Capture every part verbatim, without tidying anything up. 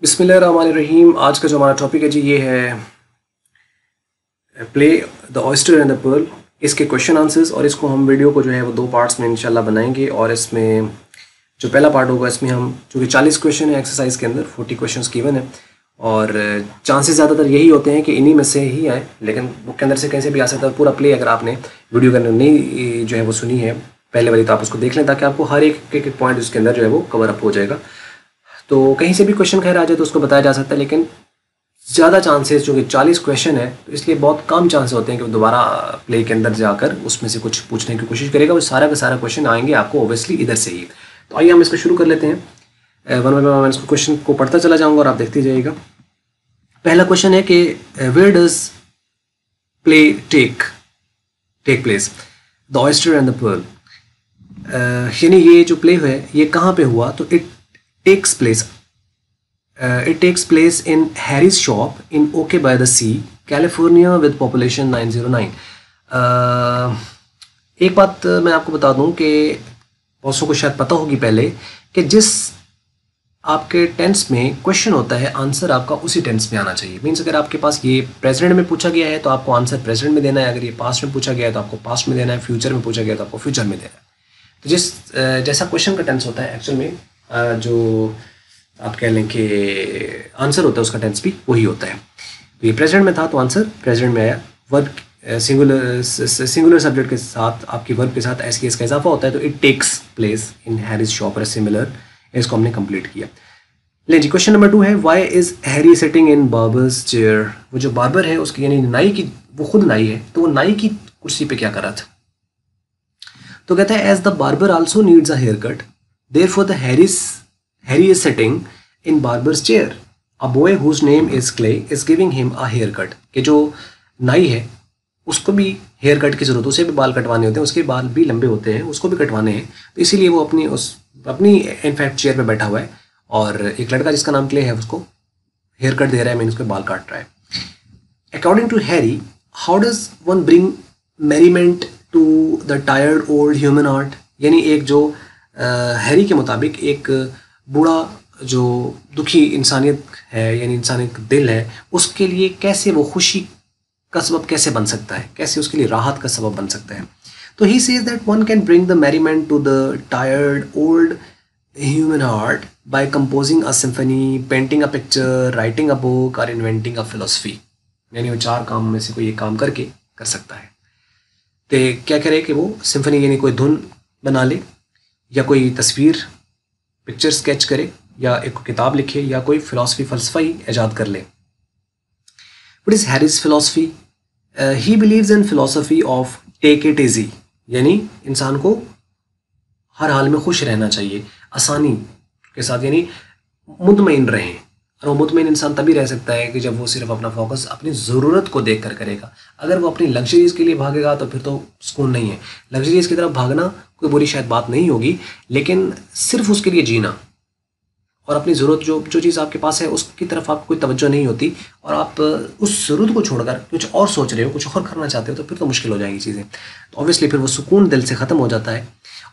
बिस्मिल्लाहिर्रहमानिर्रहीम। आज का जो हमारा टॉपिक है जी ये है play the oyster and the pearl, इसके क्वेश्चन आंसर्स। और इसको हम वीडियो को जो है वो दो पार्ट्स में इंशाल्लाह बनाएंगे। और इसमें जो पहला पार्ट होगा इसमें हम चूँकि चालीस क्वेश्चन है एक्सरसाइज के अंदर, चालीस क्वेश्चंस गिवन है और चांसेस ज़्यादातर यही होते हैं कि इन्हीं में से ही आए, लेकिन बुक के अंदर से कैसे भी आ सकता है। पूरा प्ले अगर आपने वीडियो के अंदर नहीं जो है वो सुनी है पहले वाली, तो आप उसको देख लें ताकि आपको हर एक एक पॉइंट उसके अंदर जो है वो कवर अप हो जाएगा। तो कहीं से भी क्वेश्चन खैर आ जाए तो उसको बताया जा सकता है, लेकिन ज़्यादा चांसेस जो कि चालीस क्वेश्चन है तो इसलिए बहुत कम चांस होते हैं कि वो दोबारा प्ले के अंदर जाकर उसमें से कुछ पूछने की कोशिश करेगा। वो सारा का सारा क्वेश्चन आएंगे आपको ओब्वियसली इधर से ही। तो आइए हम इसको शुरू कर लेते हैं। वन बाय वन मैं इसको क्वेश्चन को पढ़ता चला जाऊँगा और आप देखते जाइएगा। पहला क्वेश्चन है कि where does play take take place the oyster and the pearl, यानी ये जो प्ले है ये कहाँ पे हुआ। तो it takes place uh, it takes place in Harry's shop in OK by the Sea, California with population nine oh nine। uh, एक बात मैं आपको बता दूं कि बहुत को शायद पता होगी पहले कि जिस आपके टेंस में क्वेश्चन होता है आंसर आपका उसी टेंस में आना चाहिए। मीन्स अगर आपके पास ये प्रेजेंट में पूछा गया है तो आपको आंसर प्रेजेंट में देना है, अगर ये पास्ट में पूछा गया है तो आपको पास्ट में देना है, फ्यूचर में पूछा गया है तो आपको फ्यूचर में देना है। तो जिस जैसा क्वेश्चन का टेंस होता है एक्चुअल में जो आप कह लें कि आंसर होता है उसका टेंस भी वही होता है। तो ये प्रेजेंट में था तो आंसर प्रेजेंट में आया। वर्ब सिंगुलर सिंगुलर सब्जेक्ट के साथ आपकी वर्ब के साथ एस की एस का इजाफा होता है, तो it takes place in Harry's shop और सिमिलर। इसको हमने कंप्लीट किया। ले जी, क्वेश्चन नंबर टू है why is Harry sitting in barber's chair. वो जो बार्बर है उसकी यानी नाई की, वो खुद नाई है तो वो नाई की कुर्सी पे क्या कर रहा था। तो कहता है as the barber also needs a hair cut, therefore the Harry's, Harry is sitting in barber's chair. A boy whose name is Clay is giving him a haircut. कि जो नाई है उसको भी हेयर कट की जरूरत है, उसे भी बाल कटवाने होते हैं, उसके बाल भी लंबे होते हैं, उसको भी कटवाने हैं। तो इसीलिए वो अपनी उस अपनी इनफैक्ट चेयर पे बैठा हुआ है और एक लड़का जिसका नाम क्ले है उसको हेयर कट दे रहा है, मीन उसके बाल काट रहा है। According to Harry, how does one bring merriment to the tired old human heart? यानी एक जो हैरी uh, के मुताबिक एक बूढ़ा जो दुखी इंसानियत है यानी इंसानियत दिल है उसके लिए कैसे वो खुशी का सबब कैसे बन सकता है, कैसे उसके लिए राहत का सबब बन सकता है। तो he says that one can bring the merriment to the tired old human heart by composing a symphony, painting a picture, writing a book और इन्वेंटिंग अ फिलोसफी। यानी वो चार काम में से कोई एक काम करके कर सकता है। तो क्या करे कि वो सिम्फनी यानी कोई धुन बना ले या कोई तस्वीर पिक्चर स्केच करे या एक किताब लिखे या कोई फिलॉसफी फलसफा ही ईजाद कर ले। What is Harry's philosophy? He believes in philosophy of take it easy, यानी इंसान को हर हाल में खुश रहना चाहिए, आसानी के साथ, यानी मुतमईन रहें। और वो मुतमईन इंसान तभी रह सकता है कि जब वो सिर्फ अपना फोकस अपनी ज़रूरत को देख कर करेगा। अगर वो अपनी लग्जरीज के लिए भागेगा तो फिर तो सुकून नहीं है। लग्जरीज की तरफ भागना कोई बुरी शायद बात नहीं होगी, लेकिन सिर्फ उसके लिए जीना और अपनी ज़रूरत जो जो चीज़ आपके पास है उसकी तरफ आपको कोई तवज्जो नहीं होती और आप उस ज़रूरत को छोड़कर कुछ और सोच रहे हो, कुछ और करना चाहते हो, तो फिर तो मुश्किल हो जाएंगी चीज़ें। तो ऑब्वियसली फिर वो सुकून दिल से ख़त्म हो जाता है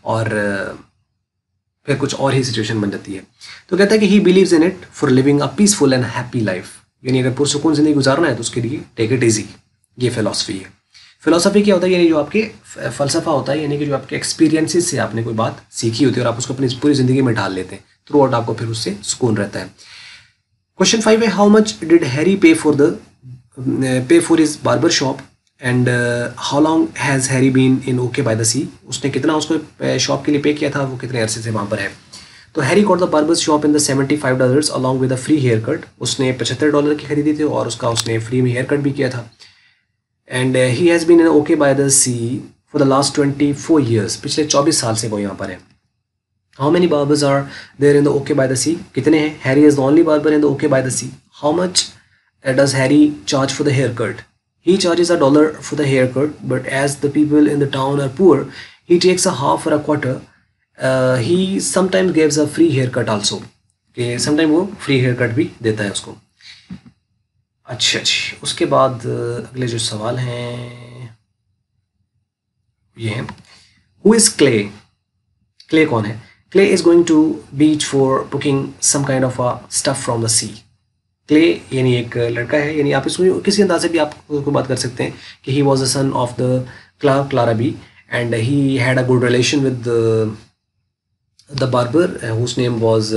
और फिर कुछ और ही सिचुएशन बन जाती है। तो कहता है कि he believes in it for living a peaceful and happy life, यानी अगर पुरसुकून ज़िंदगी गुजारना है तो उसके लिए टेक इट ईजी, ये फिलॉसफी है। फिलॉसफी क्या होता है? यानी जो आपके फ़लसफ़ा होता है, यानी कि जो आपके एक्सपीरियंसेस से आपने कोई बात सीखी होती है और आप उसको अपनी पूरी ज़िंदगी में ढाल लेते हैं, थ्रू आउट आपको फिर उससे सुकून रहता है। क्वेश्चन फाइव है how much did Harry pay for the pay for his barber shop and how long has Harry been in okay by the sea. उसने कितना उसको शॉप के लिए पे किया था, वो कितने अरसे से वहाँ पर है। तो Harry got the barber shop in the seventy five dollars along with a free hair cut. उसने पचहत्तर डॉलर की खरीदी थी और उसका उसने फ्री में हेयर कट भी किया था। And he has been in okay by the sea for the last twenty four years, पिछले चौबीस साल से वो यहाँ पर है। How many barbers are there in the okay by the sea? कितने हैं? Harry is the only barber in the okay by the sea. How much does Harry charge for the hair cut? He charges a dollar for the haircut, but as the people in the town are poor, he takes a half or a quarter. Uh, he sometimes gives a free haircut also. कि sometimes वो free haircut भी देता है उसको। अच्छा जी, उसके बाद अगले जो सवाल हैं ये हैं Who is Clay? Clay कौन है? Clay is going to beach for booking some kind of a stuff from the sea. Clay यानी एक लड़का है, यानी आप इसको किसी अंदाज से भी आप को बात कर सकते हैं कि he was the son of the clerk Clarabee and he had a good relation with the barber whose name was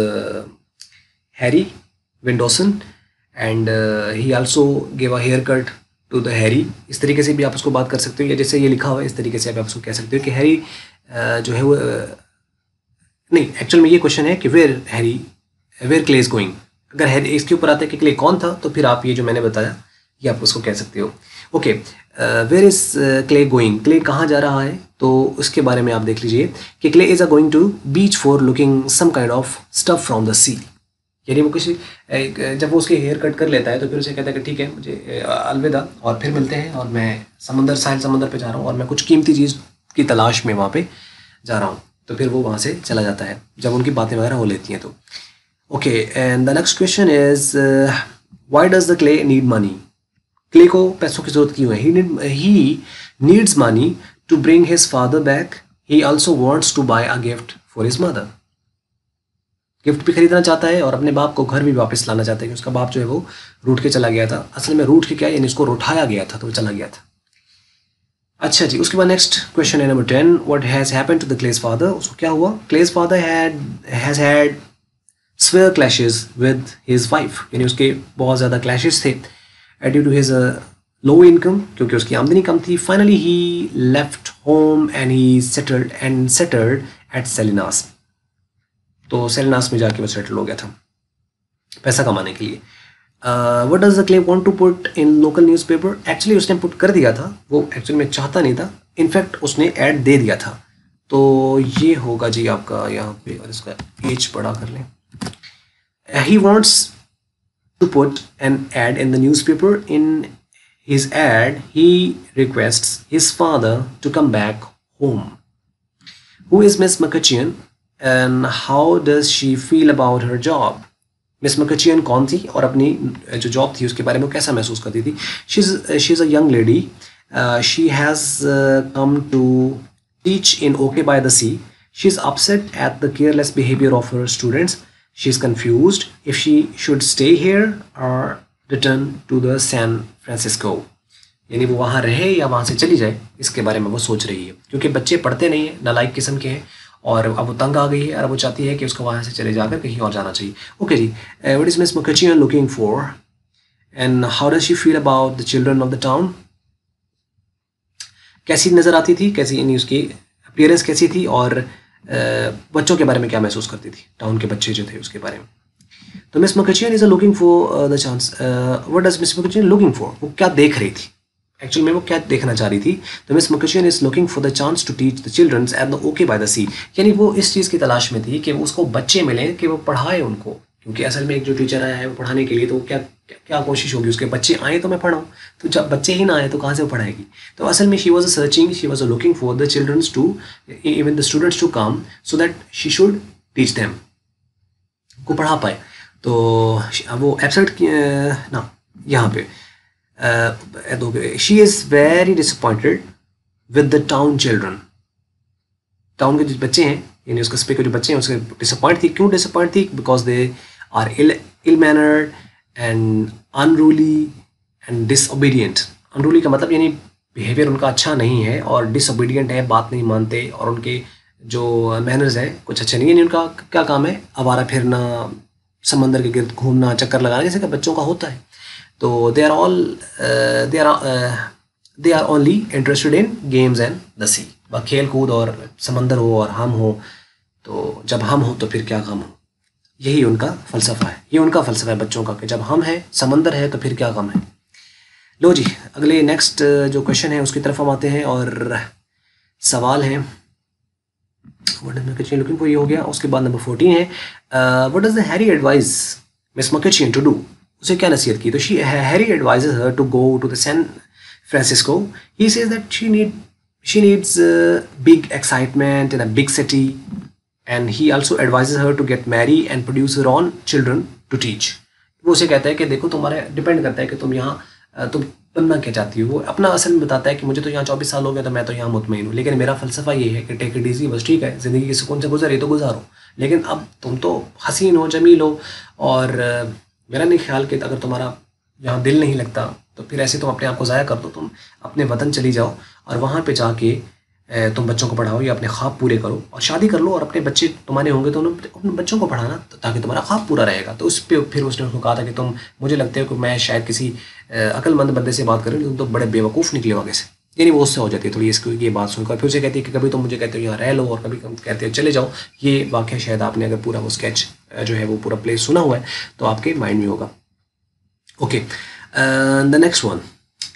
Harry Windoson and he also give a hair cut to the Harry. इस तरीके से भी आप उसको बात कर सकते हो, या जैसे ये लिखा हुआ है इस तरीके से आप उसको कह सकते हो कि हैरी जो है वो नहीं, एक्चुअल में ये क्वेश्चन है कि where Harry where Clay is going. अगर हैरी इसके ऊपर आता है कि क्ले कौन था तो फिर आप ये जो मैंने बताया ये आप उसको कह सकते हो। Okay, where is Clay going, Clay कहाँ जा रहा है, तो उसके बारे में आप देख लीजिए कि Clay is a going to beach for looking some kind of stuff from the sea. यानी वो किसी जब वो उसके हेयर कट कर लेता है तो फिर उसे कहता है कि ठीक है मुझे अलविदा और फिर मिलते हैं, और मैं समंदर साहिल समंदर पे जा रहा हूँ और मैं कुछ कीमती चीज़ की तलाश में वहाँ पे जा रहा हूँ। तो फिर वो वहाँ से चला जाता है जब उनकी बातें वगैरह हो लेती हैं तो। Okay, and the next question is why does the Clay need money. Clay को पैसों की जरूरत क्यों है? He need he needs money to bring his father back. He also wants to buy a gift for his mother. Gift भी खरीदना चाहता है और अपने बाप को घर भी वापस लाना चाहता है कि उसका बाप जो है वो रूठ के चला गया था। असल में रूठ के क्या, यानी उसको रुठाया गया था तो वो चला गया था। अच्छा जी, उसके बाद नेक्स्ट क्वेश्चन है number ten, what has happened to the Clay's father. उसको क्या हुआ? Clay's father had has had severe clashes with his wife, यानी उसके बहुत ज़्यादा क्लैशेस थे due to his low income, क्योंकि उसकी आमदनी कम थी। Finally he left home and he settled and settled at Salinas. तो सेलिनास में जाके वो सेटल हो गया था पैसा कमाने के लिए। What does the Clay want to put in local newspaper. Actually उसने पुट कर दिया था, वो एक्चुअली में चाहता नहीं था, इनफैक्ट उसने ऐड दे दिया था। तो ये होगा जी आपका यहाँ पे, और इसका एज बड़ा कर लें। He wants to put an ad in the newspaper. In his ad he requests his father to come back home. Who is Miss McChian and how does she feel about her job। Miss McChian कौन थी और अपनी जो job थी उसके बारे में कैसा महसूस करती थी? She is she is a young lady, she has come to teach in okay by the sea. She is upset at the careless behaviour of her students. She is confused if she should stay here और return to the San Francisco. यानी वो वहाँ रहे या वहाँ से चली जाए, इसके बारे में वो सोच रही है, क्योंकि बच्चे पढ़ते नहीं हैं, नालायक किस्म के हैं, और अब वो तंग आ गई है और वो चाहती है कि उसको वहाँ से चले जाकर कहीं और जाना चाहिए। ओके जी, what is Miss McChian looking for and how does she feel about the children of the town. कैसी नज़र आती थी, कैसी यानी उसकी अपीयरेंस कैसी थी, और uh, बच्चों के बारे में क्या महसूस करती थी, टाउन के बच्चे जो थे उसके बारे में। तो Miss McChian is looking for the chance. What does Miss McChian looking for, वो क्या देख रही थी, एक्चुअली में वो क्या देखना चाह रही थी? तो Miss McChian is looking for the chance to teach the childrens at the okay by the sea. यानी वो इस चीज़ की तलाश में थी कि उसको बच्चे मिलें कि वो पढ़ाए उनको, क्योंकि असल में एक जो टीचर आया है वो पढ़ाने के लिए, तो क्या क्या, क्या कोशिश होगी उसके बच्चे आए तो मैं पढ़ाऊँ, तो जब बच्चे ही ना आए तो कहाँ से वो पढ़ाएगी? तो असल में she was searching, she was looking for the childrens to even the students to come so that she should teach them, को पढ़ा पाए। तो वो एब्सेंट ना यहाँ पे she is very disappointed with the town children. Town के जो बच्चे हैं, यानी उसके स्पीकर जो बच्चे हैं उसके डिसअपॉइंट थी। क्यों डिसअपॉइंट थी? Because they are ill ill mannered and unruly and disobedient. Unruly का मतलब यानी बिहेवियर उनका अच्छा नहीं है, और डिसओबीडियंट है, बात नहीं मानते, और उनके जो मैनर्स हैं कुछ अच्छे नहीं है। उनका क्या काम है? आवारा फिरना, समंदर के गिर्द घूमना, चक्कर लगाना, जैसे कि बच्चों का होता है। तो they are all they are they are only interested in games and the sea. खेल कूद और समंदर हो और हम हो, तो जब हम हो तो फिर क्या काम हो, यही उनका फ़लसफ़ा है। ये उनका फ़लसफ़ा है बच्चों का कि जब हम हैं, समंदर है, तो फिर क्या काम है। लो जी, अगले नेक्स्ट जो क्वेश्चन है उसकी तरफ हम आते हैं, और सवाल है what is McChian looking for, ये हो गया। उसके बाद नंबर फोर्टीन है what does the Harry advise Miss McChian to do. उसे क्या नसीहत की? तो she Harry advises her to go to the San Francisco. He says that she need she needs big excitement in a big city, and he also advises her to get marry and produce her own children to teach. वो उसे कहता है कि देखो तुम्हारे depend करता है कि तुम यहाँ तुम बनना क्या चाहती हो। वो अपना असल में बताता है कि मुझे तो यहाँ चौबीस साल हो गया, तो मैं तो यहाँ मुतमईन हूँ, लेकिन मेरा फ़लसफ़ा ये है कि टेक इट ईजी, बस ठीक है, ज़िंदगी के सुकून से गुजरे तो गुजारो, लेकिन अब तुम तो हसीन हो, जमील हो, और मेरा नहीं ख्याल कि अगर तुम्हारा यहाँ दिल नहीं लगता तो फिर ऐसे तुम अपने आप को ज़ाया कर दो, तुम अपने वतन चली जाओ और वहाँ पे जाके तुम बच्चों को पढ़ाओ या अपने ख्वाब पूरे करो और शादी कर लो, और अपने बच्चे तुम्हारे होंगे तो उन्हें अपने बच्चों को पढ़ाना, तो ताकि तुम्हारा ख्वाब पूरा रहेगा। तो उस पर फिर उसने उसको कहा था कि तुम, मुझे लगता है कि मैं शायद किसी अक्लमंद बंदे से बात कर रही हूँ, तुम तो बड़े बेवकूफ़ निकले हो आगे से। यानी वो उससे हो जाती है थोड़ी इसको ये बात सुनकर। फिर उसे कहती है कि कभी तुम मुझे कहते हो यहाँ रह लो और कभी कहते हो चले जाओ। ये वाक़या शायद आपने अगर पूरा वो स्केच जो है वो पूरा प्ले सुना हुआ है तो आपके माइंड में होगा। Okay, the next one,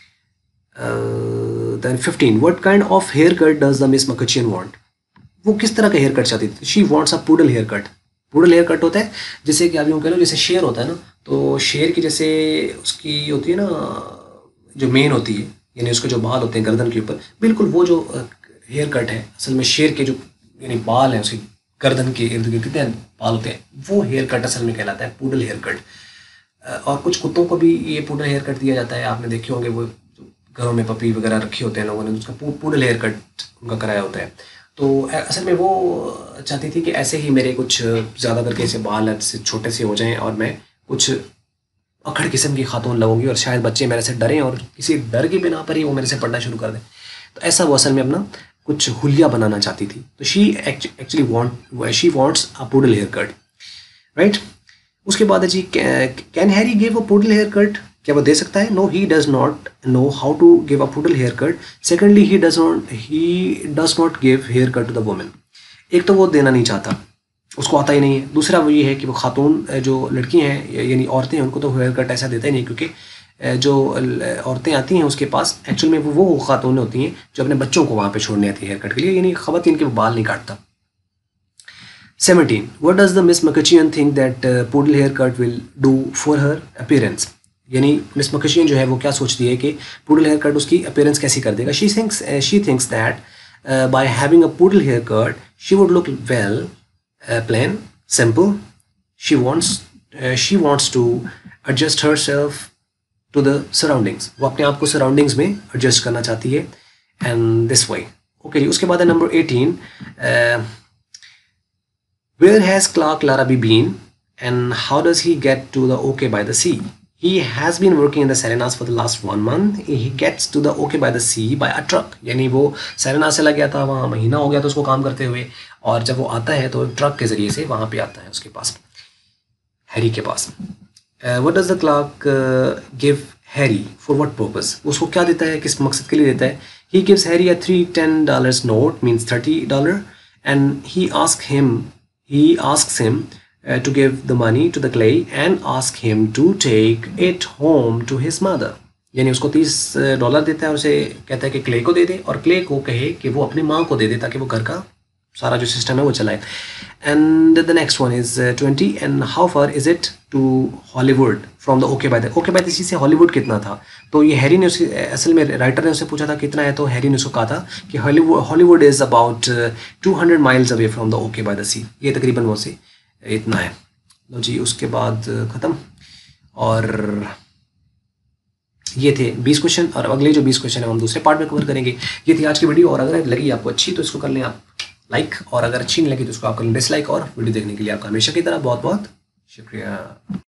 then fifteen, what kind of hair cut does the Miss McChian want? वो किस तरह का हेयर कट चाहती थी? She wants a poodle hair cut. Poodle hair cut होता है जैसे कि आप यूँ कह लो जैसे शेर होता है ना, तो शेर की जैसे उसकी होती है ना जो मेन होती है, यानी उसके जो बाल होते हैं गर्दन के ऊपर, बिल्कुल वो जो हेयर कट है असल में शेर के जो यानी बाल हैं उसकी गर्दन के इर्द गिर्द कितने बाल होते हैं, वो हेयर कट असल में कहलाता है पूडल हेयर कट। और कुछ कुत्तों को भी ये पूडल हेयर कट दिया जाता है, आपने देखे होंगे वो घरों में पपी वगैरह रखी होते हैं लोगों ने, उसका पूडल हेयर कट उनका कराया होता है। तो असल में वो चाहती थी कि ऐसे ही मेरे कुछ ज़्यादा करके ऐसे बाल ऐसे छोटे से हो जाएं और मैं कुछ अखड़ किस्म की खातून लगूंगी और शायद बच्चे मेरे से डरें और किसी डर की बिना पर ही वो मेरे से पढ़ना शुरू कर दें। तो ऐसा वो असल में अपना कुछ हुलिया बनाना चाहती थी। तो she actually want she wants a poodle hair cut, right. उसके बाद है जी, can Harry give a poodle hair cut? क्या वो दे सकता है? No, he does not know how to give a poodle hair cut. Secondly, he does not he does not give hair cut to the women. एक तो वो देना नहीं चाहता, उसको आता ही नहीं है। दूसरा वो ये है कि वो खातून जो लड़की हैं यानी औरतें हैं उनको तो हेयर कट ऐसा देता ही नहीं, क्योंकि जो औरतें आती हैं उसके पास एक्चुअल में वो वो खातून होती हैं जो अपने बच्चों को वहाँ पे छोड़ने आती है हेयर कट के लिए, यानी ख़वातीन के वो बाल नहीं काटता। Seventeen, what does the Miss McCutcheon think that uh, poodle haircut will do for her appearance? यानी मिस मकशियन जो है वो क्या सोचती है कि पूडल हेयर कट उसकी अपीयरेंस कैसी कर देगा। She thinks she thinks that by having a poodle hair cut she would look well, plain, simple. She wants she wants to adjust herself to the surroundings. वो अपने आप को surroundings में adjust करना चाहती है एंड दिस वे। ओके जी, उसके बाद है number eighteen, where has Clark Larrabee been and how does he get to the OK by the Sea? He has been working in the Serenas for the last one month. He gets to the OK by the Sea by a truck. यानी वो Serena से लग गया था, वहाँ महीना हो गया था उसको काम करते हुए, और जब वो आता है तो ट्रक के ज़रिए से वहाँ पे आता है उसके पास, हैरी के पास। uh, What does the Clark uh, give Harry for what purpose? उसको क्या देता है, किस मकसद के लिए देता है? He gives Harry a three ten dollars note, means thirty dollars, and he asks him He asks him uh, to give the money to the clay and ask him to take it home to his mother. यानी उसको तीस dollar देता है और उसे कहता है कि क्ले को दे दे और क्ले को कहे कि वो अपनी माँ को दे दे ताकि वो घर का सारा जो सिस्टम है वो चलाए। And the next one is twenty, and how far is it to Hollywood from the okay by the okay by the sea से हॉलीवुड कितना था? तो ये हैरी ने उसे, असल में राइटर ने उससे पूछा था कितना है, तो हैरी ने उसको कहा था कि Hollywood Hollywood is about two hundred miles away from the okay by the sea. ये तकरीबन वो से इतना है। लो जी, उसके बाद ख़त्म। और ये थे बीस क्वेश्चन, और अगले जो बीस क्वेश्चन है हम दूसरे पार्ट में कवर करेंगे। ये थी आज की वीडियो, और अगर लगी आपको अच्छी तो इसको कर लें आप लाइक, और अगर अच्छी नहीं लगी तो उसको आप कर लें डिसलाइक। और वीडियो देखने के लिए आपका हमेशा की तरह बहुत बहुत शुक्रिया।